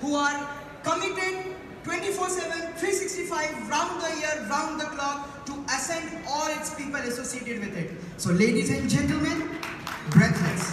who are committed 24/7, 365, round the year, round the clock to ascend all its people associated with it. So ladies and gentlemen, Breathless.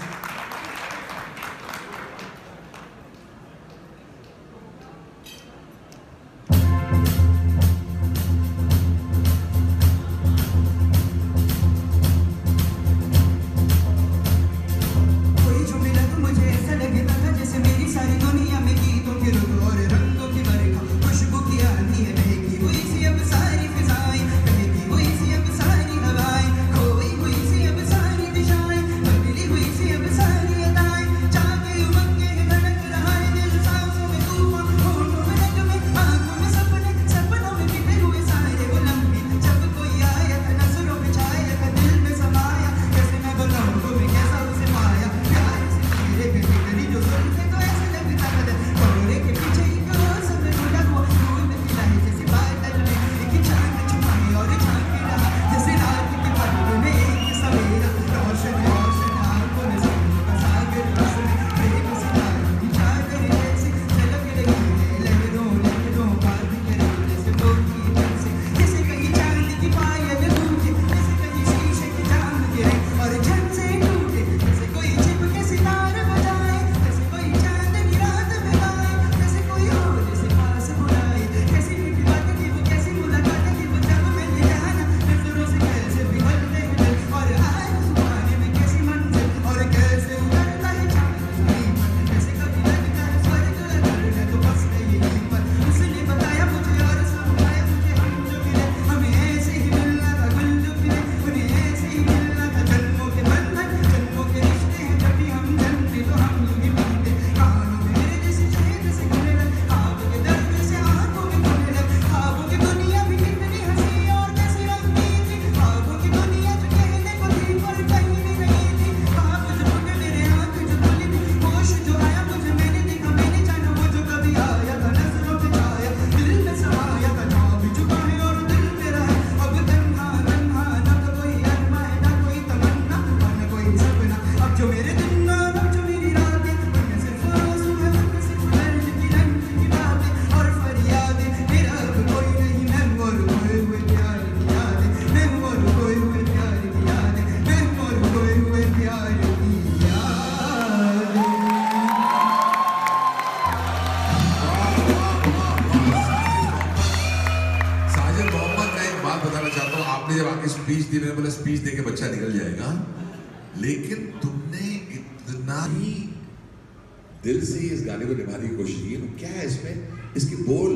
जब आके speech दी, मैंने बोला speech देके बच्चा निकल जाएगा, लेकिन तुमने इतना ही दिल से इस गाने को निभाने की कोशिश की। क्या है इसमें, इसके बोल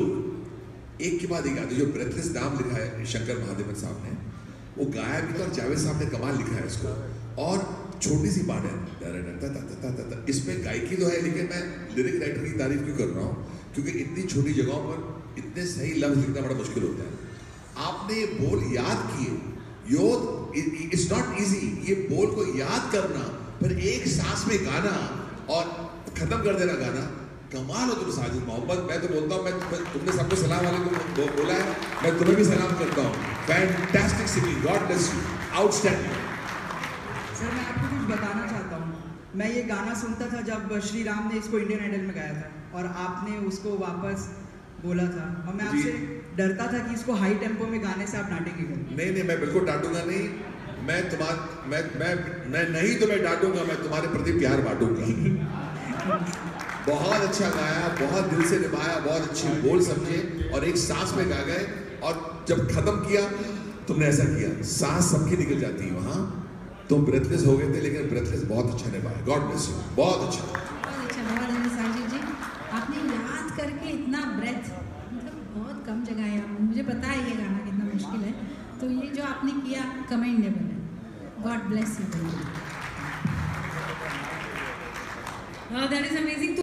एक के बाद एक आते। जो ब्रेथलेस नाम लिखा है शंकर महादेवन साहब ने, वो गाया भी था और जावेद साहब ने कमाल लिखा है इसको। और छोटी सी बात है, इसमें गायकी तो है, लेकिन मैं लिरिक राइटर की तारीफ क्यों कर रहा हूँ, क्योंकि इतनी छोटी जगहों पर इतने सही लफ्ज लिखना बड़ा मुश्किल होता है। आपने ये बोल याद किए, इट्स नॉट इजी, ये बोल को याद करना, फिर एक सांस में गाना और खत्म कर देना गाना। कमाल हो तुम साजिद मोहम्मद। मैं तो बोलता हूँ, मैं तुमने सबको सलाम वालेकुम बोला है, मैं तुम्हें भी सलाम करता हूँ। Fantastic singing, God bless you, outstanding. Sir मैं आपको कुछ बताना चाहता हूँ। मैं ये गाना सुनता था जब श्री राम ने इसको इंडियन आइडल में गाया था, और आपने उसको वापस बोला था, और मैं आपसे डरता था कि इसको हाई टेम्पो में गाने से आप डांटेंगे। नहीं, मैं बिल्कुल डांटूंगा नहीं। मैं नहीं तुम्हें डांटूंगा, मैं तुम्हारे प्रति प्यार बांटूंगा। बहुत अच्छा गाया, बहुत दिल से निभाया, बहुत अच्छे बोल समझे और एक सांस में गा गए। और जब खत्म किया तुमने ऐसा किया, सांस सबकी निकल जाती है वहां। तुम ब्रेथलेस हो गए थे, लेकिन ब्रेथलेस बहुत अच्छा निभाया। गॉड ब्लेस यू, बहुत अच्छा। बहुत साजिद जी, आपने याद करके इतना ब्रेथ, मतलब बहुत कम जगह है। मुझे पता है ये गाना कितना मुश्किल है, तो ये जो आपने किया कमेंडेबल है। God bless you. That is amazing.